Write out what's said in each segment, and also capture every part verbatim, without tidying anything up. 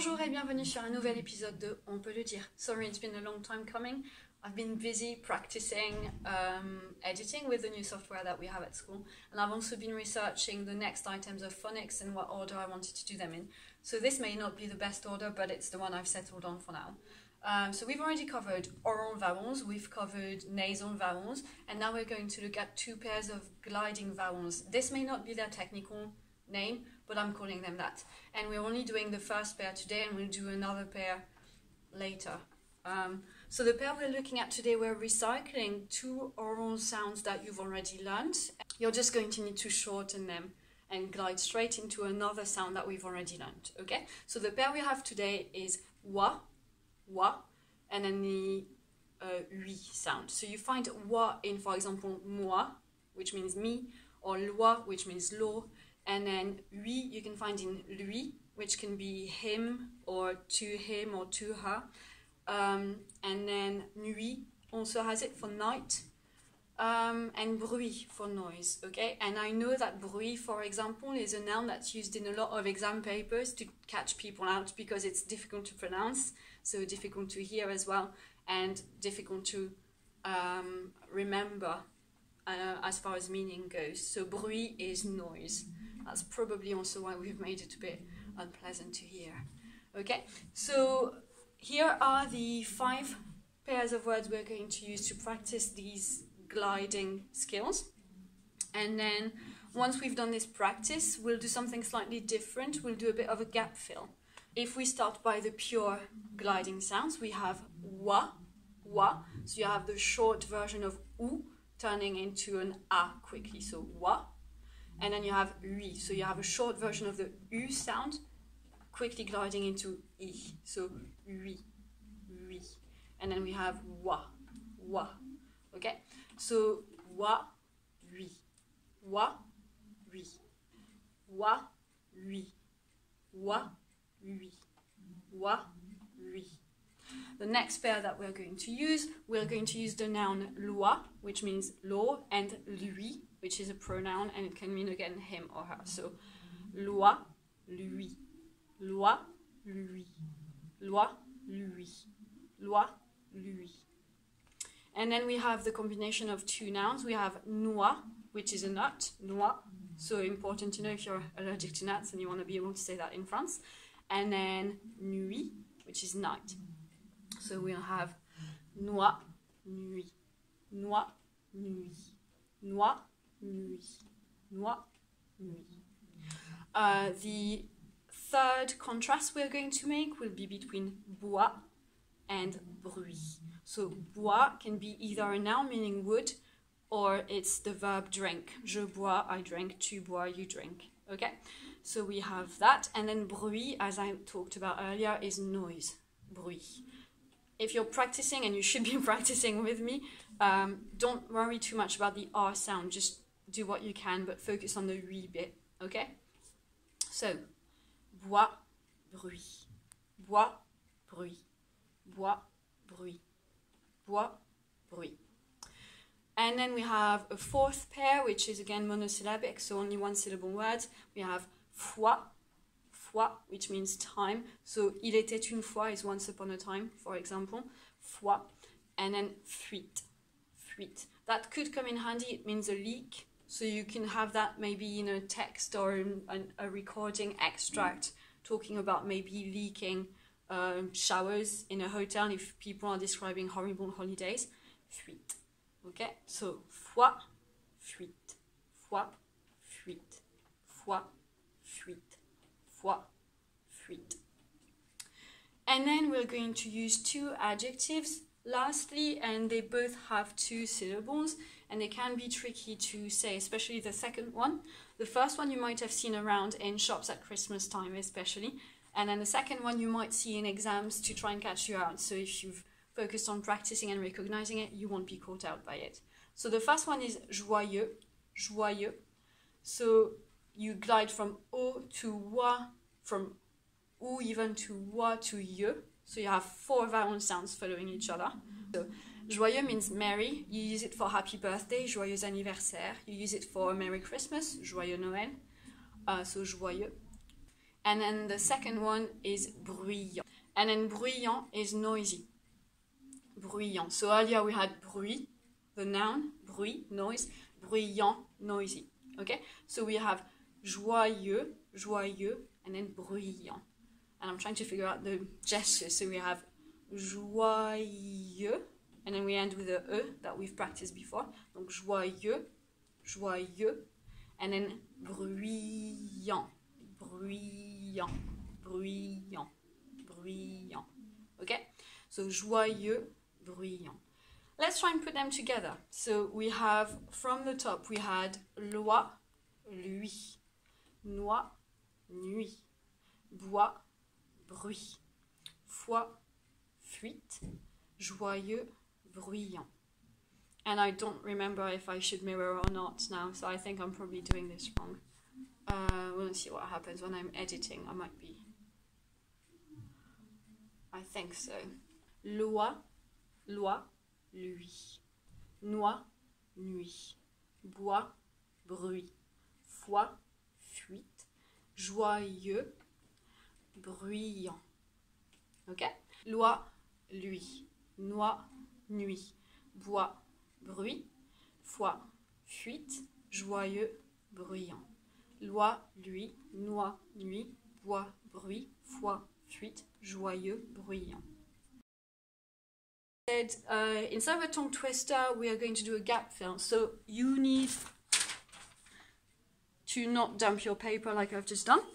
Bonjour et bienvenue sur un nouvel épisode de On peut le dire. Sorry, it's been a long time coming. I've been busy practicing um, editing with the new software that we have at school, and I've also been researching the next items of phonics and what order I wanted to do them in. So this may not be the best order, but it's the one I've settled on for now. Um, so we've already covered oral vowels, we've covered nasal vowels, and now we're going to look at two pairs of gliding vowels. This may not be their technical name, but I'm calling them that. And we're only doing the first pair today, and we'll do another pair later. Um, so the pair we're looking at today, we're recycling two oral sounds that you've already learned. You're just going to need to shorten them and glide straight into another sound that we've already learned, okay? So the pair we have today is wa, wa, and then the uh, ui sound. So you find wa in, for example, moi, which means me, or loi, which means law, and then ui you can find in lui, which can be him, or to him, or to her. Um, and then nuit also has it for night, um, and bruit for noise, okay? And I know that bruit, for example, is a noun that's used in a lot of exam papers to catch people out because it's difficult to pronounce, so difficult to hear as well, and difficult to um, remember uh, as far as meaning goes. So bruit is noise. That's probably also why we've made it a bit unpleasant to hear, okay? So here are the five pairs of words we're going to use to practice these gliding skills. And then once we've done this practice, we'll do something slightly different. We'll do a bit of a gap fill. If we start by the pure gliding sounds, we have wa, wa. So you have the short version of ou turning into an a quickly, so wa. And then you have ui, so you have a short version of the u sound quickly gliding into I, so ui, ui. And then we have wa, wa, okay? So wa, ui, wa, ui, wa, ui, wa, ui, wa, ui. The next pair that we're going to use, we're going to use the noun loi, which means law, and lui, which is a pronoun, and it can mean again him or her. So loi, lui. Loi, lui, loi, lui, loi, lui. And then we have the combination of two nouns. We have noix, which is a nut, noix. So important to know if you're allergic to nuts and you want to be able to say that in France. And then nuit, which is night. So we'll have noix, nuit, noix, nuit, noix, nuit, noix, nuit. Uh, the third contrast we're going to make will be between bois and bruit. So bois can be either a noun meaning wood, or it's the verb drink. Je bois, I drink. Tu bois, you drink. Okay? So we have that. And then bruit, as I talked about earlier, is noise. Bruit. If you're practicing, and you should be practicing with me, um, don't worry too much about the R sound. Just do what you can, but focus on the ui bit. Okay? So, bois, bruit, bois, bruit, bois, bruit, bois, bruit. And then we have a fourth pair, which is again monosyllabic, so only one syllable words. We have fois, fois, which means time. So, il était une fois is once upon a time, for example, fois. And then fuite, fuite. That could come in handy, it means a leak. So you can have that maybe in a text or in a recording extract talking about maybe leaking um, showers in a hotel if people are describing horrible holidays. Fuite. Okay? So, fois, fuite. Fois, fuite. Fois, fuite. Fois, fuite. And then we're going to use two adjectives lastly, and they both have two syllables, and they can be tricky to say, especially the second one. The first one you might have seen around in shops at Christmas time especially, and then the second one you might see in exams to try and catch you out. So if you've focused on practicing and recognizing it, you won't be caught out by it. So the first one is joyeux, joyeux. So you glide from o to wa, from ou even to wa to ye. So you have four vowel sounds following each other. So joyeux means merry. You use it for happy birthday, joyeux anniversaire. You use it for Merry Christmas, joyeux Noël. Uh, so joyeux. And then the second one is bruyant. And then bruyant is noisy. Bruyant. So earlier we had bruit, the noun, bruit, noise. Bruyant, noisy. Okay? So we have joyeux, joyeux, and then bruyant. And I'm trying to figure out the gestures. So we have joyeux, and then we end with a E that we've practiced before. Donc joyeux, joyeux, and then bruyant, bruyant, bruyant, bruyant. Okay? So joyeux, bruyant. Let's try and put them together. So we have, from the top, we had loi, lui, noix, nuit, bois, bruit, foi, fuite, joyeux, bruyant. And I don't remember if I should mirror or not now, so I think I'm probably doing this wrong. Uh, we'll see what happens when I'm editing. I might be. I think so. Loi, loi, lui. Noix, nuit. Bois, bruit. Foi, fuite. Joyeux, bruyant. Ok? Loi, lui. Noix, nuit. Bois, bruit. Foi, fuite. Joyeux, bruyant. Loi, lui. Noix, nuit. Bois, bruit. Foi, fuite. Joyeux, bruyant. Uh, instead of a tongue twister, we are going to do a gap fill. So you need to not dump your paper like I've just done.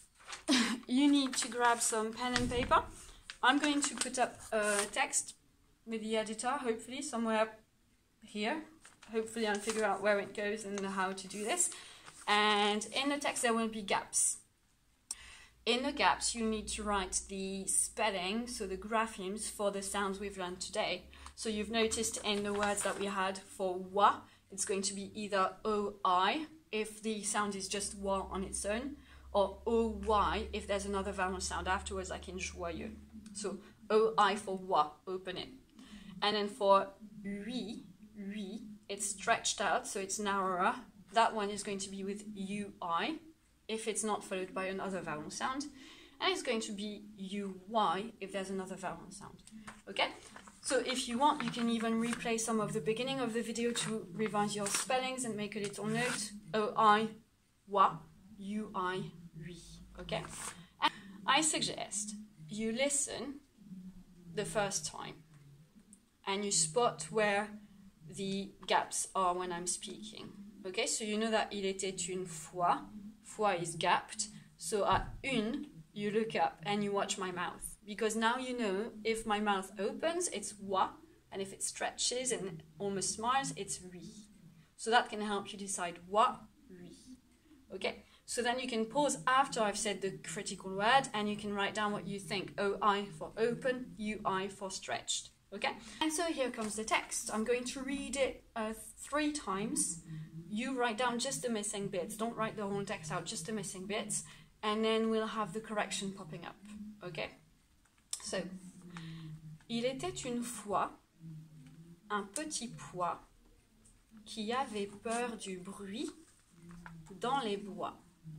You need to grab some pen and paper. I'm going to put up a text with the editor, hopefully somewhere here. Hopefully I'll figure out where it goes and how to do this. And in the text there will be gaps. In the gaps you need to write the spelling, so the graphemes for the sounds we've learned today. So you've noticed in the words that we had for wa, it's going to be either O I if the sound is just wa on its own, or O Y if there's another vowel sound afterwards, like in joyeux. So O I for wa, open it. And then for lui, lui, it's stretched out, so it's narrower. That one is going to be with U I if it's not followed by another vowel sound. And it's going to be U Y if there's another vowel sound. Okay? So if you want, you can even replay some of the beginning of the video to revise your spellings and make a little note. O I, wa, U I, lui. Okay? And I suggest you listen the first time and you spot where the gaps are when I'm speaking. Okay? So you know that il était une fois. Fois is gapped. So at une, you look up and you watch my mouth. Because now you know if my mouth opens, it's wa, and if it stretches and almost smiles, it's ri. So that can help you decide wa, ri. Okay? So then you can pause after I've said the critical word and you can write down what you think. O I for open, U I for stretched. Okay? And so here comes the text. I'm going to read it uh, three times. You write down just the missing bits. Don't write the whole text out, just the missing bits. And then we'll have the correction popping up. Okay? So, il était une fois un petit pois qui avait peur du bruit dans les bois.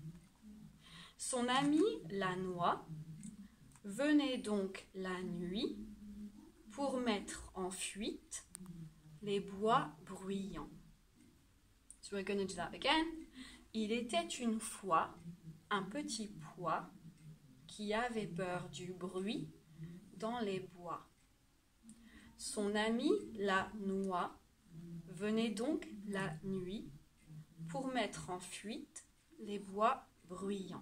Son ami la noix venait donc la nuit pour mettre en fuite les bois bruyants. So we're going to do that again. Il était une fois un petit pois qui avait peur du bruit dans les bois. Son ami la noix venait donc la nuit pour mettre en fuite les bois bruyants.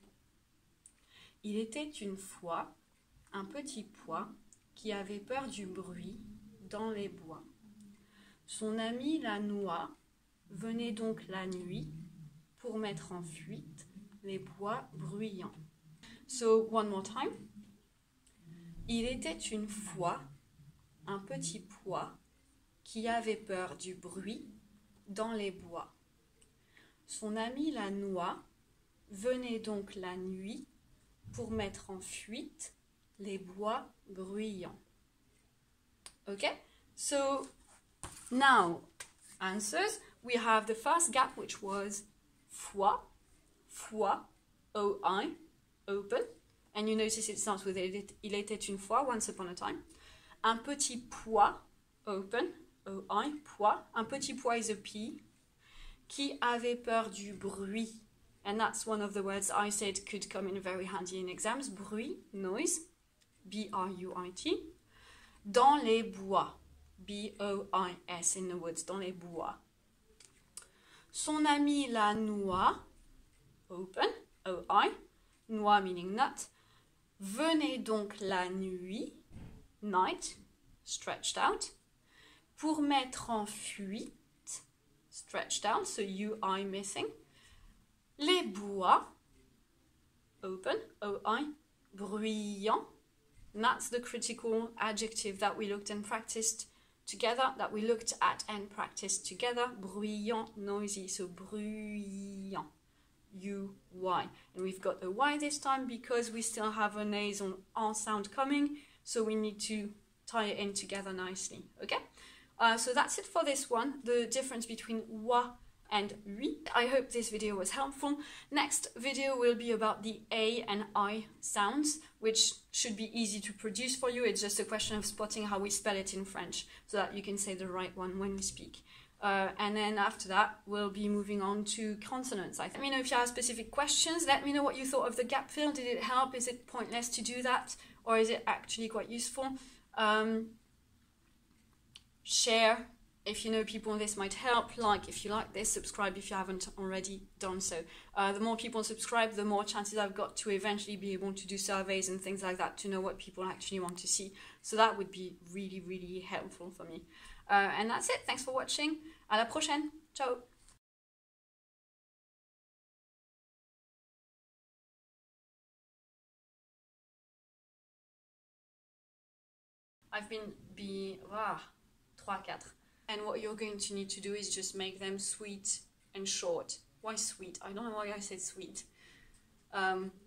Il était une fois un petit pois qui avait peur du bruit dans les bois. Son ami la noix venait donc la nuit pour mettre en fuite les bois bruyants. So, one more time. Il était une fois un petit pois qui avait peur du bruit dans les bois. Son ami la noix venait donc la nuit pour mettre en fuite les bois bruyants. Okay? So, now, answers. We have the first gap, which was foi, foi, O I. open. And you notice it starts with il était une fois, once upon a time. Un petit pois, open, O I, pois. Un petit pois is a P. Qui avait peur du bruit? And that's one of the words I said could come in very handy in exams. Bruit, noise, B R U I T. Dans les bois, B O I S, in the woods, dans les bois. Son ami la noix, open, O I, noix meaning nut. Venez donc la nuit, night, stretched out. Pour mettre en fuite, stretched out, so U I missing. Les bois, open, O I, bruyant. And that's the critical adjective that we looked and practiced together, that we looked at and practiced together. Bruyant, noisy, so bruyant, U Y. And we've got a Y this time because we still have a nasal R sound coming, so we need to tie it in together nicely, okay? Uh, so that's it for this one, the difference between wa and oui. I hope this video was helpful. Next video will be about the A and I sounds, which should be easy to produce for you. It's just a question of spotting how we spell it in French so that you can say the right one when we speak. Uh, and then after that, we'll be moving on to consonants. I think. Let me know if you have specific questions. Let me know what you thought of the gap fill. Did it help? Is it pointless to do that? Or is it actually quite useful? Um, share if you know people this might help. Like if you like this, subscribe if you haven't already done so. Uh, the more people subscribe, the more chances I've got to eventually be able to do surveys and things like that to know what people actually want to see. So that would be really, really helpful for me. Uh, and that's it. Thanks for watching. À la prochaine. Ciao. I've been be ah, trois, quatre. And what you're going to need to do is just make them sweet and short. Why sweet? I don't know why I said sweet. Um,